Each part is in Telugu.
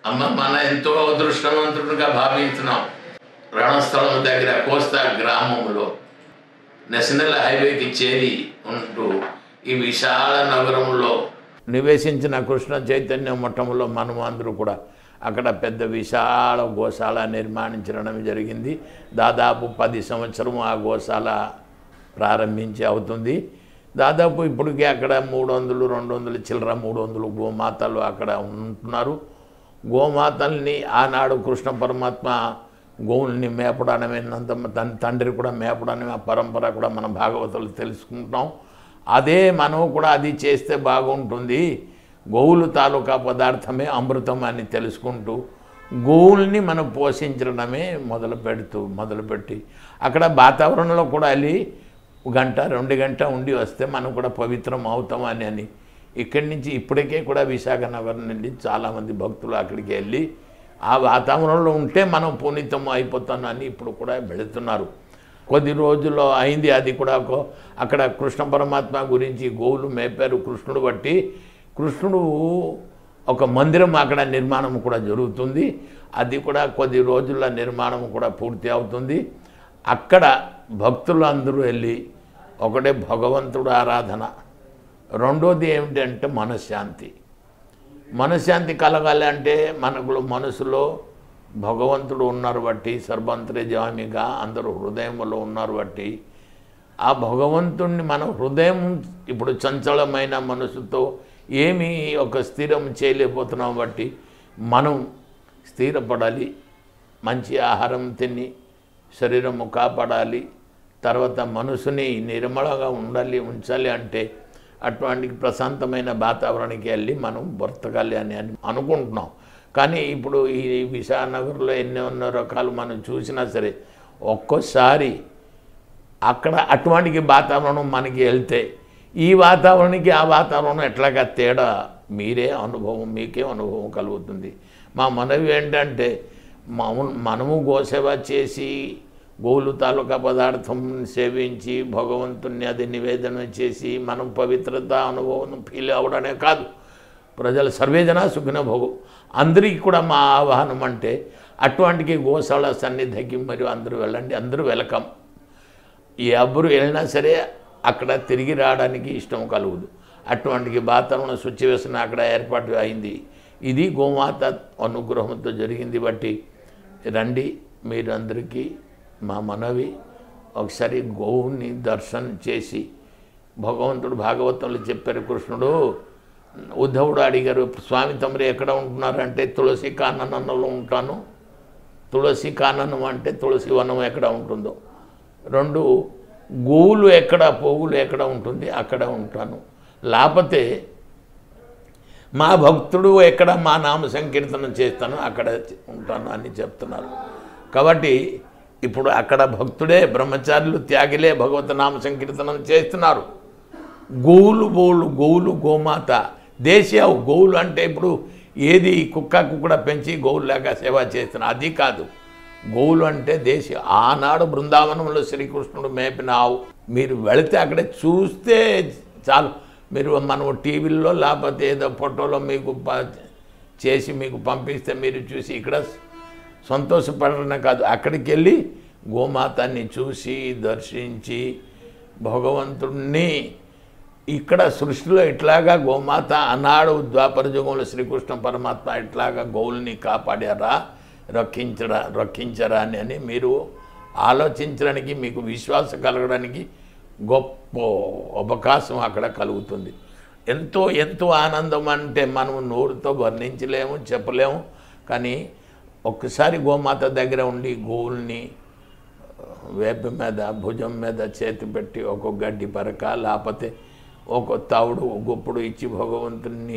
అమ్మ మన ఎంతో అదృష్టవంతుడిగా భావించున్నాం. రణస్థలం దగ్గర కోస్తా గ్రామంలో నేషనల్ హైవేకి చేరి ఉంటూ ఈ విశాల నగరంలో నివేశించిన కృష్ణ చైతన్య మఠంలో మనం అందరూ కూడా అక్కడ పెద్ద విశాల గోశాల నిర్మాణించడం జరిగింది. దాదాపు 10 సంవత్సరం ఆ గోశాల ప్రారంభించి అవుతుంది. దాదాపు ఇప్పటికే అక్కడ 300-200 చిల్లర 300 గోమాతలు అక్కడ ఉంటున్నారు. గోమాతల్ని ఆనాడు కృష్ణ పరమాత్మ గోవుల్ని మేపడమే తన తండ్రి కూడా మేపడమే ఆ పరంపర కూడా మన భాగవతులు తెలుసుకుంటున్నాం. అదే మనం కూడా అది చేస్తే బాగుంటుంది. గోవులు తాలూకా పదార్థమే అమృతం అని తెలుసుకుంటూ గోవుల్ని మనం పోషించడమే మొదలుపెట్టి అక్కడ వాతావరణంలో కూడా వెళ్ళి 1-2 గంటలు ఉండి వస్తే మనం కూడా పవిత్రం అవుతామని అని ఇక్కడి నుంచి ఇప్పటికే కూడా విశాఖ నగరం నుండి చాలామంది భక్తులు అక్కడికి వెళ్ళి ఆ వాతావరణంలో ఉంటే మనం పునీతం అయిపోతామని ఇప్పుడు కూడా వెళుతున్నారు. కొద్ది రోజుల్లో అయింది అది కూడా. అక్కడ కృష్ణ పరమాత్మ గురించి గోవులు మేపారు కృష్ణుడు బట్టి. కృష్ణుడు ఒక మందిరం అక్కడ నిర్మాణం కూడా జరుగుతుంది. అది కూడా కొద్ది రోజుల నిర్మాణం కూడా పూర్తి అవుతుంది. అక్కడ భక్తులు అందరూ వెళ్ళి ఒకటే భగవంతుడు ఆరాధన, రెండోది ఏమిటంటే మనశ్శాంతి కలగాలి అంటే మనసులో భగవంతుడు ఉన్నారు బట్టి సర్వంతర్యామిగా అందరూ హృదయంలో ఉన్నారు బట్టి ఆ భగవంతుణ్ణి మన హృదయం ఇప్పుడు చంచలమైన మనసుతో ఏమీ ఒక స్థిరం చేయలేకపోతున్నాం బట్టి మనం స్థిరపడాలి. మంచి ఆహారం తిని శరీరము కాపాడాలి. తర్వాత మనసుని నిర్మలంగా ఉంచాలి అంటే అటువంటి ప్రశాంతమైన వాతావరణానికి వెళ్ళి మనం బ్రతకాలి అని అనుకుంటున్నాం. కానీ ఇప్పుడు ఈ విశాఖనగర్లో ఎన్నో రకాలు మనం చూసినా సరే ఒక్కోసారి అక్కడ అటువంటి వాతావరణం మనకి వెళ్తే ఈ వాతావరణానికి ఆ వాతావరణం ఎట్లాగా తేడా మీకే అనుభవం కలుగుతుంది. మా మనవి ఏంటంటే మనము గోసేవ చేసి గోవులు తాలూకా పదార్థం సేవించి భగవంతుణ్ణి అది నివేదన చేసి మనం పవిత్రత అనుభవం ఫీల్ అవ్వడమే కాదు, ప్రజలు సర్వేజన సుఖిన భోగు అందరికీ కూడా మా ఆహ్వానం అంటే అటువంటి గోశాల సన్నిధికి మరియు అందరూ వెళ్ళండి, అందరూ వెల్కమ్. ఎవరు వెళ్ళినా సరే అక్కడ తిరిగి రావడానికి ఇష్టం కలుగుదు. అటువంటి వాతావరణ సిచ్యువేషన్ అక్కడ ఏర్పాటు అయింది. ఇది గోమాత అనుగ్రహంతో జరిగింది బట్టి రండి. మీరందరికీ మా మనవి ఒకసారి గోవుని దర్శనం చేసి భగవంతుడు భాగవతంలో చెప్పారు. కృష్ణుడు ఉద్ధవుడు అడిగారు, స్వామి తమరు ఎక్కడ ఉంటున్నారంటే తులసి కాననంలో ఉంటాను. తులసి కాననం అంటే తులసి వనం ఎక్కడ ఉంటుందో, 2 గోవులు ఎక్కడ పోగులు ఎక్కడ ఉంటుంది అక్కడ ఉంటాను, లేకపోతే మా భక్తుడు ఎక్కడ మా నామ సంకీర్తనం చేస్తాను అక్కడ ఉంటాను అని చెప్తున్నారు. కాబట్టి ఇప్పుడు అక్కడ భక్తుడే బ్రహ్మచారులు త్యాగిలే భగవత నామ సంకీర్తనం చేస్తున్నారు. గోవులు గోమాత దేశీయ గోవులు అంటే ఇప్పుడు ఏది కుక్క పెంచి గోవులు లేక సేవ చేస్తున్నారు అది కాదు. గోవులు అంటే దేశీయ. ఆనాడు బృందావనంలో శ్రీకృష్ణుడు మేపిన ఆవు. మీరు వెళితే అక్కడ చూస్తే చాలు. మీరు మనం టీవీల్లో లేకపోతే ఏదో ఫోటోలో మీకు చేసి మీకు పంపిస్తే మీరు చూసి ఇక్కడ సంతోషపడడం కాదు, అక్కడికి వెళ్ళి గోమాతని చూసి దర్శించి భగవంతుణ్ణి ఇక్కడ సృష్టిలో ఇట్లాగా గోమాత అన్నాడు ద్వాపర యుగంలో శ్రీకృష్ణ పరమాత్మ ఇట్లాగా గోవుల్ని కాపాడారా రక్షించరా అని మీరు ఆలోచించడానికి మీకు విశ్వాసం కలగడానికి గొప్ప అవకాశం అక్కడ కలుగుతుంది. ఎంతో ఆనందం అంటే మనం నోరుతో వర్ణించలేము, చెప్పలేము. కానీ ఒక్కసారి గోమాత దగ్గర ఉండి గోవుల్ని వేప మీద భుజం మీద చేతి పెట్టి ఒక గడ్డి పరక లేకపోతే ఒక తావుడు గుప్పుడు ఇచ్చి భగవంతుని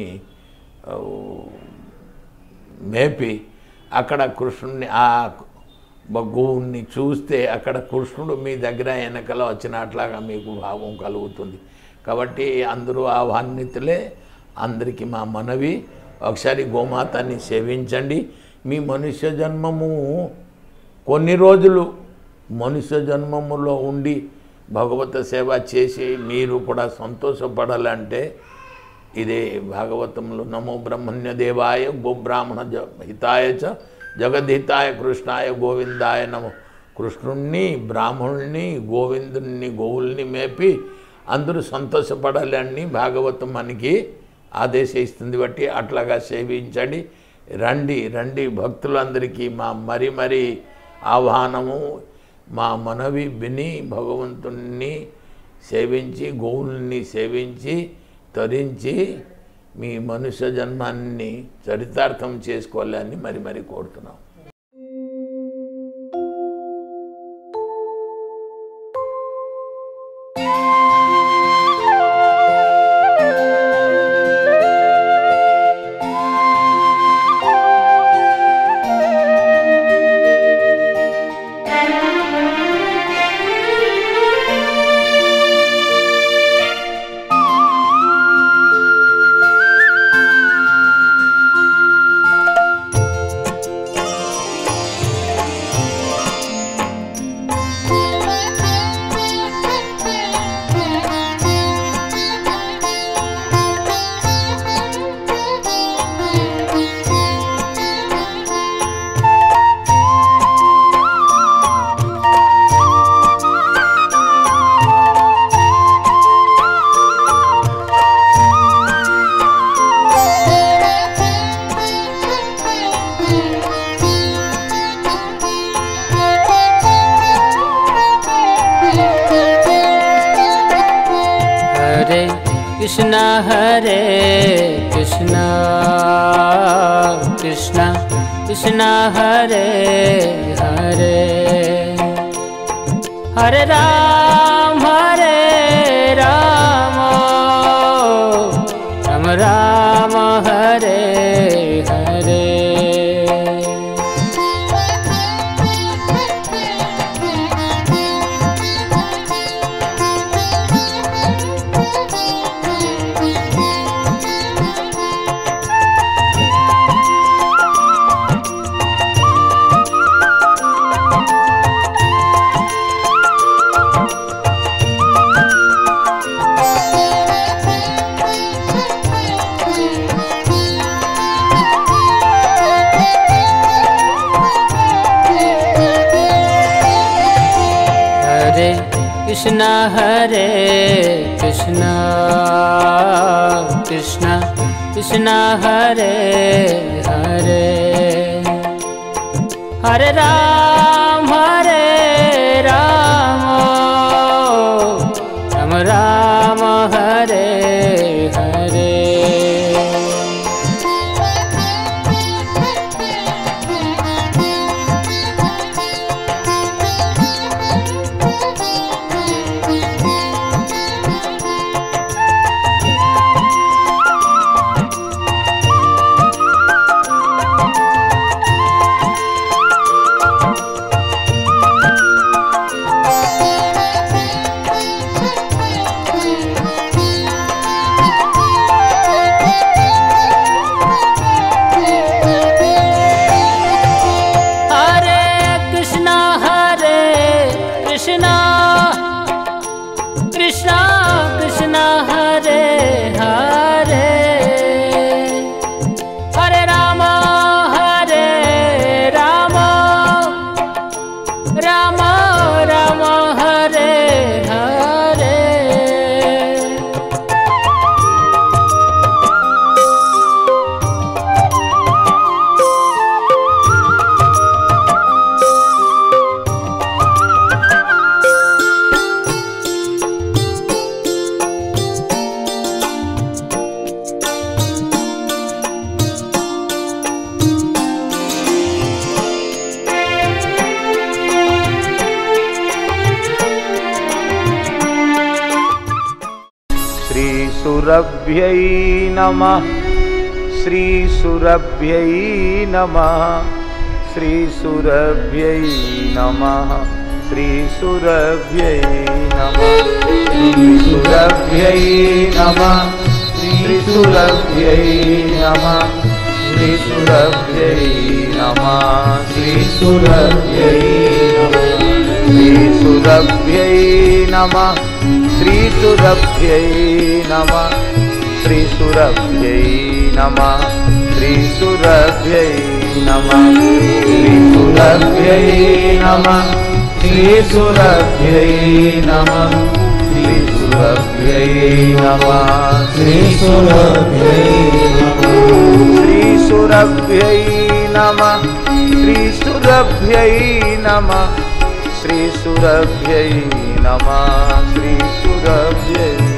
మేపి అక్కడ కృష్ణుని ఆ గోవుని చూస్తే అక్కడ కృష్ణుడు మీ దగ్గర వెనకల వచ్చినట్లాగా మీకు భావం కలుగుతుంది. కాబట్టి అందరూ ఆహ్వానితులే. అందరికీ మా మనవి ఒకసారి గోమాతని సేవించండి. మీ మనుష్య జన్మము కొన్ని రోజులు మనుష్య జన్మములో ఉండి భగవత సేవ చేసి మీరు కూడా సంతోషపడాలంటే ఇదే భాగవతంలో నమో బ్రహ్మణ్య దేవాయ గోబ్రాహ్మణ హితాయ చ జగద్హితాయ కృష్ణాయ గోవిందాయ నమో. కృష్ణుణ్ణి, బ్రాహ్మణుల్ని, గోవిందుణ్ణి, గోవుల్ని మేపి అందరూ సంతోషపడాలి అని భాగవతం మనకి ఆదేశిస్తుంది. బట్టి అట్లాగా సేవించండి. రండి రండి భక్తులందరికీ మా మరి ఆహ్వానము, మా మనవి విని భగవంతుణ్ణి సేవించి, గోవుల్ని సేవించి తరించి మీ మనుష్య జన్మాన్ని చరితార్థం చేసుకోవాలని మరి కోరుతున్నాం. कृष्णा हरे कृष्णा कृष्णा कृष्णा हरे हरे हरे राम राम राम हरे हरे कृष्णा हरे कृष्णा कृष्णा कृष्णा हरे हरे हरे राम राम राम हरे हरे श्रीसुरभ्यै नमः श्रीसुरभ्यै नमः श्रीसुरभ्यै नमः श्रीसुरभ्यै नमः श्रीसुरभ्यै नमः श्रीसुरभ्यै नमः श्रीसुरभ्यै नमः श्रीसुरभ्यै नमः श्रीसुरभ्यै नमः श्रीसुरभ्यै नमः श्रीसुरभ्यै नमः श्रीसुरभ्यै नमः श्रीसुरभ्यै नमः श्रीसुरभ्यै नमः श्रीसुरभ्यै नमः श्रीसुरभ्यै नमः श्रीसुरभ्यै नमः श्रीसुरभ्यै नमः श्रीसुरभ्यै नमः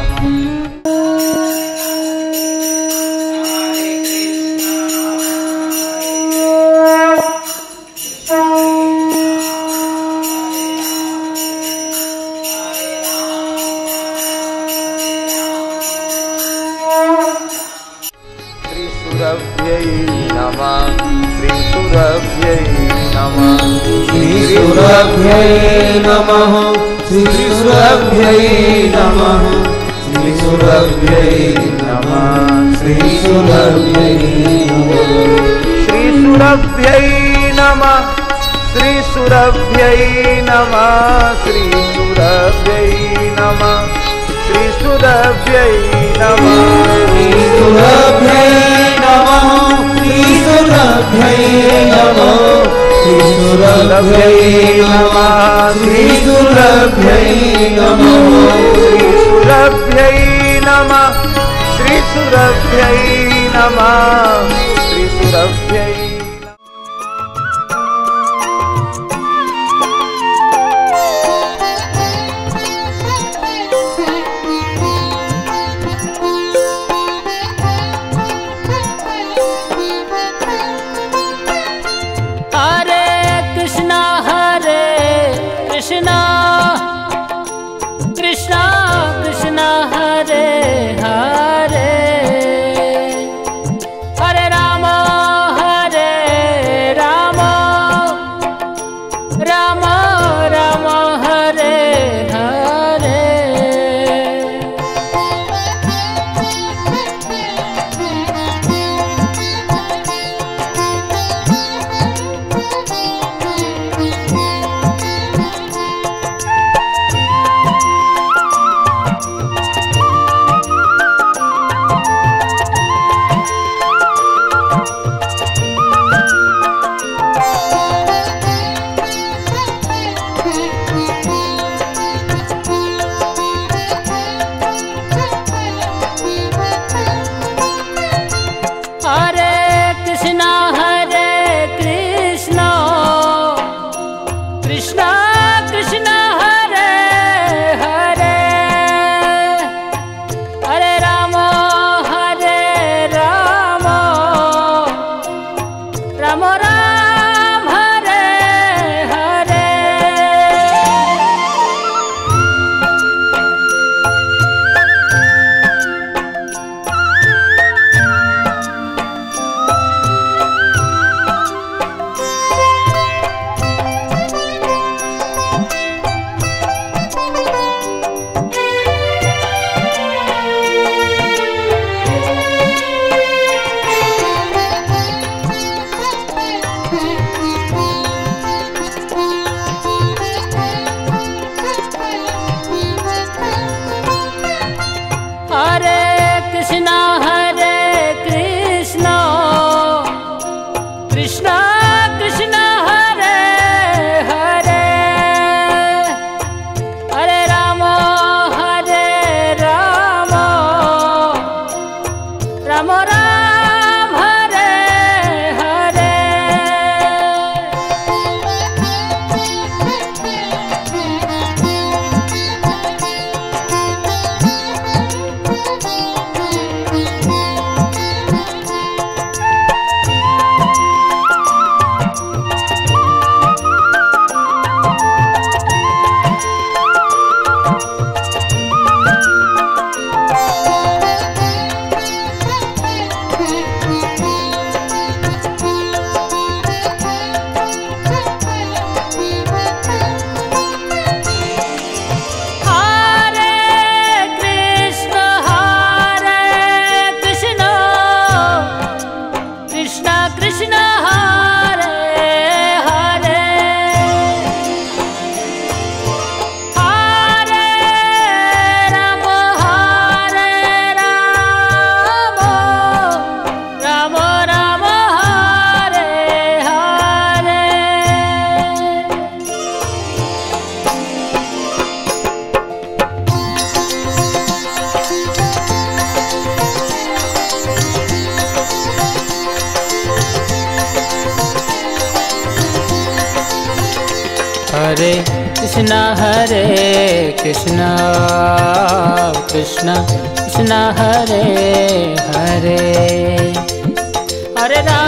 श्रीसुरभ्यै नमः श्रीसुरभ्यै नमः श्रीसुरभ्यै नमः श्रीसुरभ्यै नमः श्रीसुरभ्यै नमः श्रीसुरभ्यै श्रीसुरभ्यै नमः श्रीसुरभ्यै नमः श्रीसुरभ्यै नमः श्रीसुरभ्यै नमः श्रीसुरभ्यै नमः श्रीसुरभ्यै नमः श्रीसुरभ्यै नमः श्रीसुरभ्यै नमः श्रीसुरभ्यै नमः श्रीसुरभ्यै नमः श्रीसुरभ्यै हरे कृष्णा कृष्णा कृष्णा हरे हरे हरे राम